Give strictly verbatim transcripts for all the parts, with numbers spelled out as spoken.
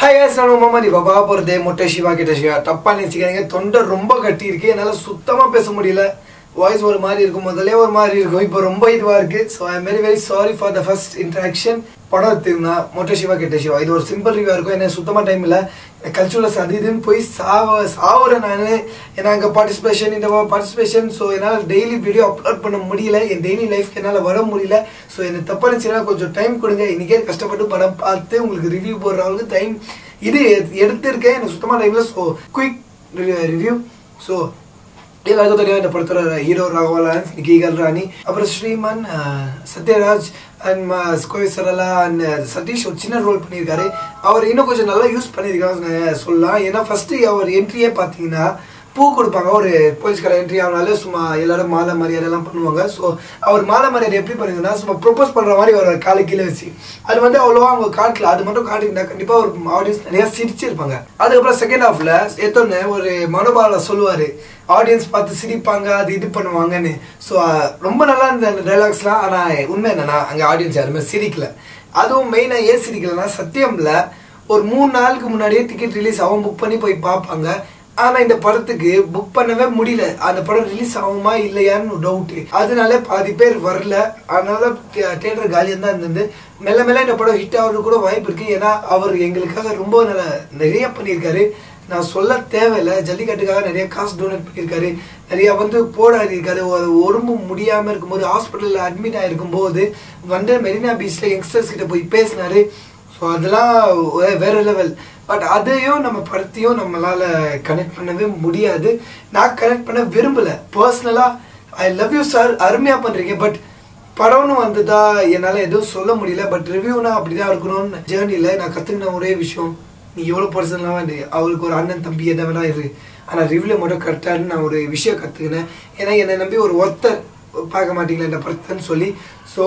Hi guys, நான் மாமா நீ பாபா போறதே மொட்டை சிவா கிட்ட சிவா தப்பா நினைச்சுக்காதீங்க. தொண்டை ரொம்ப கட்டி இருக்கு, என்னால சுத்தமா பேச முடியல. வாய்ஸ் ஒரு மாதிரி இருக்கும், முதல்ல ஒரு மாதிரி இருக்கும், இப்போ ரொம்ப இதுவா இருக்கு. So I am very very sorry for the first interaction. படம் எடுத்துருந்தா மொட்டை சிவா கிட்ட சிவா இது ஒரு சிம்பிள் ரிவ்யூ இருக்கும். என்ன சுத்தமாக டைம் இல்லை, கல்ச்சுரல்ஸ் அது இதுன்னு போய் சாவ சாவுறேன் நான். ஏன்னா அங்கே பார்ட்டிசிபேஷன் இந்த பார்ட்டிசிபேஷன் ஸோ என்னால் டெய்லி வீடியோ அப்லோட் பண்ண முடியல, என் டெய்லி லைஃப்க்கு என்னால் வர முடியல. ஸோ என்னை தப்பாக இருந்துச்சுன்னா கொஞ்சம் டைம் கொடுங்க. இன்றைக்கே கஷ்டப்பட்டு படம் பார்த்து உங்களுக்கு ரிவ்யூ போடுற அளவுக்கு டைம் இது எடுத்திருக்கேன். எனக்கு சுத்தமாக டைமில். So quick review. ஸோ எல்லாருக்கும் தெரியும் இந்த படத்தோட ஹீரோ ராகவா லாரன்ஸ், நிக்கி கல்ராணி, அப்புறம் ஸ்ரீமன், சத்யராஜ் அண்ட் ஸ்கோய் சரலா அண்ட் சதீஷ் ஒரு சின்ன ரோல் பண்ணியிருக்காரு. அவர் இன்னும் கொஞ்சம் நல்லா யூஸ் பண்ணியிருக்காங்க சொல்லலாம். ஏன்னா ஃபர்ஸ்ட் அவர் என்ட்ரியே பார்த்தீங்கன்னா பூ கொடுப்பாங்க. ஒரு போலீஸ்கார என்ட்ரி ஆனாலும் சும்மா எல்லாரும் மாலை மரியாதைலாம் பண்ணுவாங்க. ஸோ அவர் மாலை மரியாதை எப்படி பண்ணுங்கன்னா சும்மா ப்ரொப்போஸ் பண்ணுற மாதிரி ஒரு காலை கீழே வச்சு அது வந்து அவ்வளோவா அவங்க காட்டல. அது மட்டும் காட்டிங்கன்னா கண்டிப்பாக ஒரு ஆடியன்ஸ் நிறையா சிரிச்சிருப்பாங்க. அதுக்கப்புறம் செகண்ட் ஹாஃப்ல எத்தோன்னு ஒரு மனோபால சொல்லுவார், ஆடியன்ஸ் பார்த்து சிரிப்பாங்க, அது இது பண்ணுவாங்கன்னு. ஸோ ரொம்ப நல்லா இருந்த அந்த டைலாக்ஸ்லாம். ஆனால் உண்மை என்னன்னா அங்கே ஆடியன்ஸ் யாருமே சிரிக்கல. அதுவும் மெயினாக ஏன் சிரிக்கலன்னா சத்தியம்ல ஒரு மூணு நாளுக்கு முன்னாடியே டிக்கெட் ரிலீஸ் ஆகும், புக் பண்ணி போய் பார்ப்பாங்க. ஆனால் இந்த படத்துக்கு புக் பண்ணவே முடியல. அந்த படம் ரிலீஸ் ஆகுமா இல்லையான்னு டவுட்டு. அதனால பாதி பேர் வரல. அதனால தியேட்டர் காலியாக தான் இருந்தது. மெல்ல மெல்ல இந்த படம் ஹிட் ஆகிறது கூட வாய்ப்பு இருக்கு. ஏன்னா அவர் எங்களுக்காக ரொம்ப நல்ல நிறைய பண்ணியிருக்காரு. நான் சொல்ல தேவையில்லை. ஜல்லிக்கட்டுக்காக நிறைய காசு டொனேட் பண்ணியிருக்காரு, நிறைய வந்து போராடி இருக்காரு. ஒரு உடம்பு முடியாமல் இருக்கும்போது ஹாஸ்பிட்டலில் அட்மிட் ஆகிருக்கும் போது வந்து மெரினா பீச்சில் யங்ஸ்டர்ஸ் கிட்ட போய் பேசினாரு. ஸோ அதெல்லாம் வேற லெவல். பட் அதையும் நம்ம படத்தையும் நம்மளால கனெக்ட் பண்ணவே முடியாது. நான் கனெக்ட் பண்ண விரும்பலை பர்சனலாக. ஐ லவ் யூ சார், அருமையாக பண்ணுறீங்க. பட் படம்னு வந்ததா என்னால் எதுவும் சொல்ல முடியல. பட் ரிவ்யூனா அப்படிதான் இருக்கணும்னு ஜேர்னியில் நான் கற்றுக்கின ஒரே விஷயம், நீ எவ்வளோ பர்சனலாக வந்து அவளுக்கு ஒரு அண்ணன் தம்பி எதை வேணா இரு, ஆனால் ரிவ்யூவில் மட்டும் கரெக்டானு நான் ஒரு விஷயம் கற்றுக்கினேன். ஏன்னா என்னை நம்பி ஒரு ஒருத்தர் பார்க்க மாட்டீங்களா இந்த படத்தைன்னு சொல்லி. ஸோ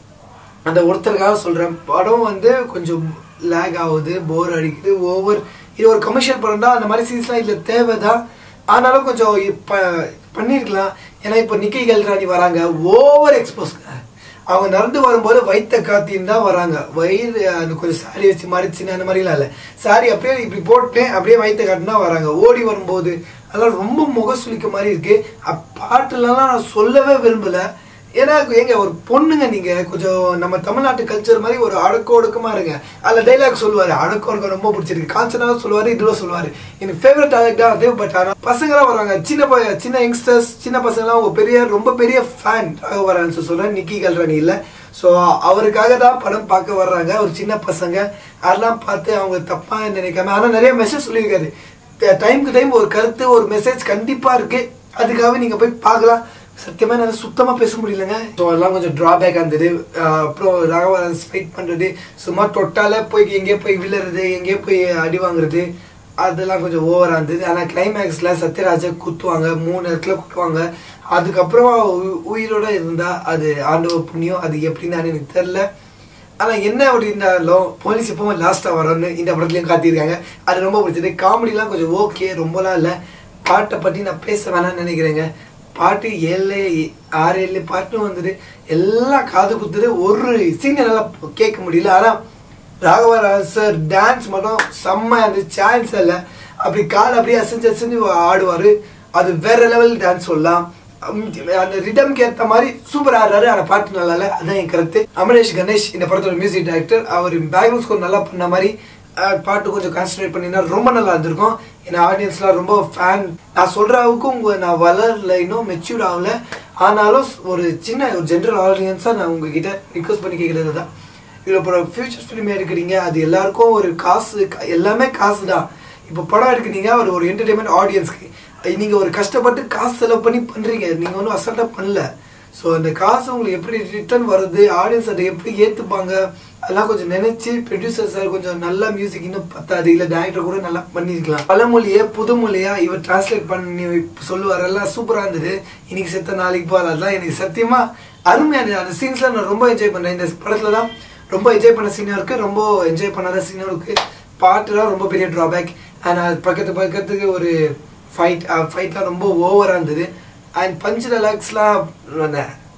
அந்த ஒருத்தருக்காக சொல்கிறேன். படம் வந்து கொஞ்சம் லேக் ஆகுது, போர் அடிக்குது, ஓவர். இது ஒரு கமர்ஷியல் படம் தான், அந்த மாதிரி சீன்ஸ்லாம் இதில் தேவை தான். ஆனாலும் கொஞ்சம் இப்போ பண்ணியிருக்கலாம். ஏன்னா இப்போ நிக்கி கல்ராணி வராங்க, ஓவர் எக்ஸ்போஸ்ங்க. அவங்க நடந்து வரும்போது வைத்த காத்தின்னு தான் வராங்க. வயிறு அந்த கொஞ்சம் சாரி வச்சு மறைச்சின்னு அந்த மாதிரிலாம் இல்லை, சாரி அப்படியே இப்படி போட்டு அப்படியே வைத்த காட்டுன்னு தான் வராங்க. ஓடி வரும்போது அதெல்லாம் ரொம்ப முக சுளிக்க மாதிரி இருக்கு. பாட்டுலலாம் நான் சொல்லவே விரும்பலை. ஏன்னா எங்க ஒரு பொண்ணுங்க, நீங்க கொஞ்சம் நம்ம தமிழ்நாட்டு கல்ச்சர் மாதிரி ஒரு அடக்க ஒடுக்கமா இருங்க. அதில் டைலாக் சொல்லுவாரு, அடக்க ஒடுக்கம் ரொம்ப பிடிச்சிருக்கு, காஞ்சனாவும் சொல்லுவாரு, இதுவும் சொல்லுவாரு. எனக்கு ஃபேவரட் டைலாக் தான் அது. பட் ஆனால் பசங்களாம் வராங்க, சின்ன பைய சின்ன யங்ஸ்டர்ஸ் சின்ன பசங்களாம் ஒரு பெரிய ரொம்ப பெரிய ஃபேன் வரான்னு சொல்றேன் நிக்கி கல்ராணி இல்லை. ஸோ அவருக்காக தான் படம் பார்க்க வர்றாங்க ஒரு சின்ன பசங்க. அதெல்லாம் பார்த்து அவங்க தப்பா நினைக்காம, ஆனால் நிறைய மெசேஜ் சொல்லியிருக்காரு. டைமுக்கு டைம் ஒரு கருத்து ஒரு மெசேஜ் கண்டிப்பா இருக்கு. அதுக்காக நீங்க போய் பார்க்கலாம். சத்தியமாக என்னால் சுத்தமாக பேச முடியலங்க. ஸோ அதெல்லாம் கொஞ்சம் ட்ராபேக் இருந்தது. அப்புறம் ராகவா லாரன்ஸ் ஃபைட் பண்ணுறது, சும்மா தொட்டால போய் எங்கேயோ போய் விழுறது, எங்கேயோ போய் அடி வாங்குறது, அதெல்லாம் கொஞ்சம் ஓவராக இருந்தது. ஆனால் கிளைமேக்ஸில் சத்யராஜை குத்துவாங்க, மூணு இடத்துல குத்துவாங்க. அதுக்கப்புறம் உயிரோட இருந்தால் அது ஆண்டவ புண்ணியம். அது எப்படின்னு எனக்கு தெரில. ஆனால் என்ன அப்படி இருந்தாலும் போலீஸ் எப்பவும் லாஸ்ட்டாக வரணும்னு இந்த படத்துலையும் காத்திருக்காங்க. அது ரொம்ப பிடிச்சது. காமெடிலாம் கொஞ்சம் ஓகே, ரொம்பலாம் இல்லை. பாட்டை பற்றி நான் பேச வேணாம்னு நினைக்கிறேங்க. பாட்டு ஏழு ஆறு ஏழு பாட்டும் வந்துட்டு எல்லாம் காது குத்துது. ஒரு சீன் என்னால் கேட்க முடியல. ஆனால் ராகவா லாரன்ஸ் சார் டான்ஸ் மட்டும் செம்ம, அந்த சான்ஸ் இல்லை. அப்படி கால் அப்படியே அசைஞ்சு அசைஞ்சு ஆடுவார். அது வேற லெவல் டான்ஸ் சொல்லலாம். அந்த ரிதம்க்கு ஏற்ற மாதிரி சூப்பர் ஆடுறாரு. ஆனால் பாட்டு நல்லா இல்லை, அதுதான் என் கருத்து. அமரேஷ் கணேஷ் இந்த படத்தோட மியூசிக் டைரக்டர். அவர் பேக்ரவுண்ட் ஸ்கோர் நல்லா பண்ண மாதிரி பாட்டு கொஞ்சம் கான்சன்ட்ரேட் பண்ணினா ரொம்ப நல்லா இருந்திருக்கும். ஏன்னா ஆடியன்ஸ்லாம் ரொம்ப ஃபேன். நான் சொல்கிற அளவுக்கு உங்கள் நான் வளரல, இன்னும் மெச்சூர்ட் ஆகல. ஆனாலும் ஒரு சின்ன ஒரு ஜென்ரல் ஆடியன்ஸாக நான் உங்ககிட்ட ரிக்வஸ்ட் பண்ணி கேட்குறது தான், இதில் இப்போ ஃபியூச்சர் ஃபிலிமே எடுக்கிறீங்க, அது எல்லாருக்கும் ஒரு காசு, எல்லாமே காசு தான். இப்போ படம் எடுக்கிறீங்க ஒரு ஒரு என்டர்டெயின்மெண்ட் ஆடியன்ஸ்க்கு. நீங்கள் ஒரு கஷ்டப்பட்டு காசு செலவு பண்ணி பண்ணுறீங்க, நீங்கள் ஒன்றும் அசால்ட்டாக பண்ணல. ஸோ அந்த காசு உங்களுக்கு எப்படி ரிட்டர்ன் வருது, ஆடியன்ஸ் அதை எப்படி ஏற்றுப்பாங்க, அதெல்லாம் கொஞ்சம் நினைச்சு ப்ரொடியூசர் சார் கொஞ்சம் நல்லா மியூசிக் இன்னும் பத்தாது, இல்லை டேரக்டர் கூட நல்லா பண்ணியிருக்கலாம். பழமொழியை புதுமொழியா இவர் டிரான்ஸ்லேட் பண்ணி சொல்லுவார், எல்லாம் சூப்பராக இருந்தது. இன்னைக்கு செத்த நாளைக்கு போல், அதெல்லாம் எனக்கு சத்தியமாக அருமையாக இருந்தது. அந்த சீன்ஸ்லாம் நான் ரொம்ப என்ஜாய் பண்ணுறேன். இந்த படத்தில் தான் ரொம்ப என்ஜாய் பண்ண சீனும் இருக்குது, ரொம்ப என்ஜாய் பண்ணாத சீனும் இருக்குது. பாட்டுலாம் ரொம்ப பெரிய ட்ராபேக். ஆனால் பக்கத்து பக்கத்துக்கு ஒரு ஃபைட் ஃபைட்லாம் ரொம்ப ஓவராக இருந்தது. அண்ட் பஞ்ச் டைலாக்ஸ்லாம்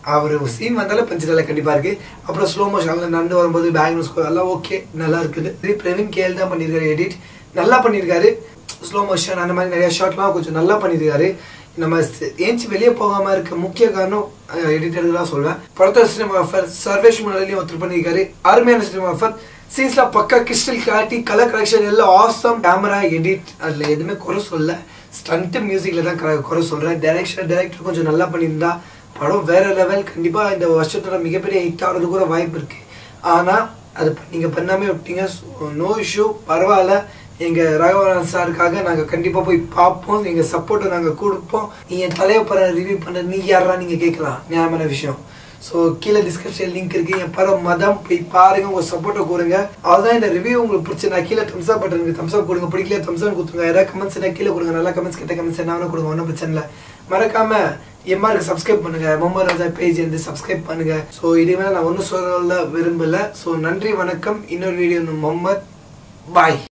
அவர் சீன் வந்தாலும் பஞ்சு கண்டிப்பா இருக்கு. அப்புறம் ஸ்லோ மோஷன்ல நடந்து வரும்போது பேக்ரவுண்ட் ஸ்கோர் எல்லாம் ஓகே நல்லா இருக்குது. பிரவீன் கேஎல் தான் பண்ணியிருக்காரு எடிட், நல்லா பண்ணியிருக்காரு. ஸ்லோ மோஷன் அந்த மாதிரி நிறைய ஷாட்லாம் கொஞ்சம் நல்லா பண்ணியிருக்காரு. நம்ம ஏஞ்சி வெளியே போகாம இருக்க முக்கிய காரணம் எடிட்டர் தான் சொல்வேன். படத்தோட சினிமாஃபர் சர்வேஷ் முன்னாடியும் ஒருத்தர் பண்ணியிருக்காரு, அருமையான சினிமாஃபர். சீன்ஸ்லாம் பக்கா கிறிஸ்டல் கிளாரிட்டி, கலர் கலெக்ஷன் எல்லாம் ஆசம். கேமரா எடிட் அதுல எதுவுமே குறை சொல்ல, ஸ்டண்ட் மியூசிக்ல தான் குறை சொல்றேன். டைரக்ஷன் டைரக்டர் கொஞ்சம் நல்லா பண்ணியிருந்தா படம் வேற லெவல். கண்டிப்பா இந்த வருஷத்தோட மிகப்பெரிய ஹிட் ஆகிறது கூட வாய்ப்பு இருக்கு. ஆனா அது நீங்க பண்ணாமே விட்டீங்க, நோ இஷ்யூ, பரவாயில்ல. எங்க ராகவன் சாருக்காக நாங்க கண்டிப்பா போய் பார்ப்போம், எங்க சப்போர்ட்டை நாங்க கொடுப்போம். நீ என் தலைவப்பட ரிவ்யூ பண்ண நீ யாரா நீங்க கேட்கலாம், நியாயமான விஷயம். ஸோ கீழே டிஸ்கிரிப்ஷன் லிங்க் இருக்கு, என் படம் மதம் போய் பாருங்க, உங்க சப்போர்ட்டை கொடுங்க. அதுதான் இந்த ரிவ்யூ உங்களுக்கு பிடிச்சா கீழே தம்ஸ் அப் பட்டனுக்கு தம்ஸ் அப் கொடுங்க, பிடிக்கல தம்ஸ் அப் கொடுத்துருங்க. ஏதாவது கமெண்ட்ஸ் என்ன கீழே கொடுங்க, நல்லா கமெண்ட்ஸ் கிட்ட கமெண்ட்ஸ் என்ன கொடுங்க, ஒன்றும் பிரச்சனை இல்லை. மறக்காம எம்ஆருக்கு சப்ஸ்கிரைப் பண்ணுங்க, முகமது ராஜா பேஜ் வந்து சப்ஸ்கிரைப் பண்ணுங்க. ஸோ இதுவே நான் ஒன்றும் சொல்ல விரும்பல. ஸோ நன்றி, வணக்கம். இன்னொரு வீடியோ முகமது, பாய்.